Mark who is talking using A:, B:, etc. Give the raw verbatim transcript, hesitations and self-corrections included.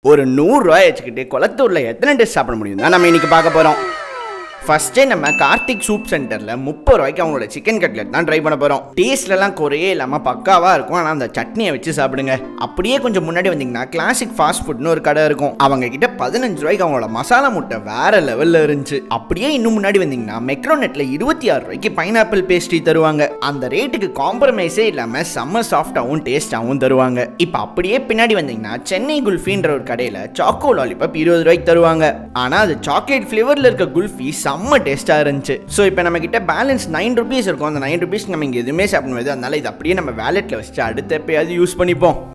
A: ஒரு நூறு ரூபாய் வச்சுக்கிட்டு கொளத்தூர்ல எத்தனை டிஷ் சாப்பிட முடியும் தான் நம்ம இன்னைக்கு பார்க்க போறோம். ஃபர்ஸ்டே நம்ம கார்த்திக் சூப் சென்டர்ல முப்பது ரூபாய்க்கு அவங்களோட சிக்கன் கட்லெட் தான் ட்ரை பண்ண போறோம். டேஸ்ட்லாம் குறையே இல்லாம பக்காவா இருக்கும். ஆனா அந்த சட்னியை வச்சு சாப்பிடுங்க. அப்படியே கொஞ்சம் முன்னாடி வந்தீங்கன்னா கிளாசிக் ஃபாஸ்ட் ஃபுட்னு ஒரு கடை இருக்கும். அவங்க கிட்ட பதினஞ்சு ரூபாய்க்கு அவங்களோட மசாலா முட்டை வேற லெவல்ல இருந்துச்சு. அப்படியே இன்னும் முன்னாடி வந்தீங்கன்னா மெக்ரோனெட்ல இருபத்தி ஆறு ரூபாய்க்கு பைனாப்பிள் பேஸ்ட்ரி தருவாங்க. அந்த ரேட்டுக்கு காம்ப்ரமைஸே இல்லாம செம்ம சாஃப்டாவும் டேஸ்டாவும் தருவாங்க. இப்போ அப்படியே பின்னாடி வந்தீங்கன்னா சென்னை குல்ஃபின்ற ஒரு கடையில சாக்கோ லாலிபாப் இருபது ரூபாய்க்கு தருவாங்க. ஆனா அது சாக்லேட் ஃபிளேவர்ல இருக்க குல்ஃபி செம்ம டேஸ்டா இருந்துச்சு. ஸோ இப்போ நம்ம கிட்ட பேலன்ஸ் நைன் ருபீஸ் இருக்கும். அந்த நைன் ருபீஸ் நம்ம இங்கே எதுவுமே சாப்பிட முடியாது. அதனால இது அப்படியே நம்ம வேலெட்ல வச்சு அடுத்த எப்பயாவது யூஸ் பண்ணிப்போம்.